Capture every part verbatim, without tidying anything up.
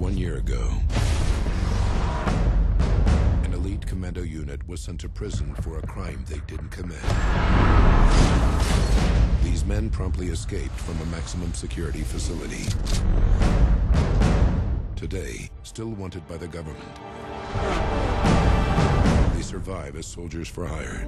One year ago, an elite commando unit was sent to prison for a crime they didn't commit. These men promptly escaped from a maximum security facility. Today, still wanted by the government, they survive as soldiers for hire.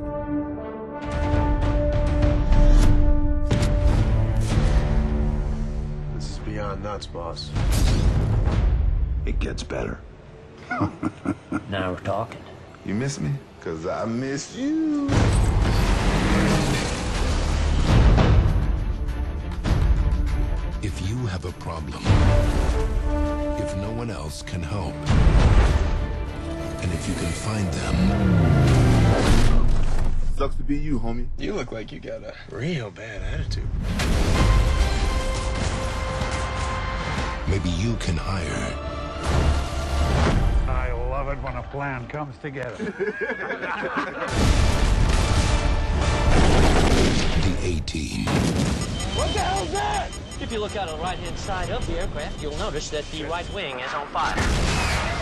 This is beyond nuts, boss. It gets better. Now we're talking. You miss me? Cause I miss you. If you have a problem, if no one else can help, and if you can find them... Sucks to be you, homie. You look like you got a real bad attitude. maybe you can hire... I love it when a plan comes together. the A-Team. What the hell's that? If you look out on the right-hand side of the aircraft, you'll notice that the right wing is on fire.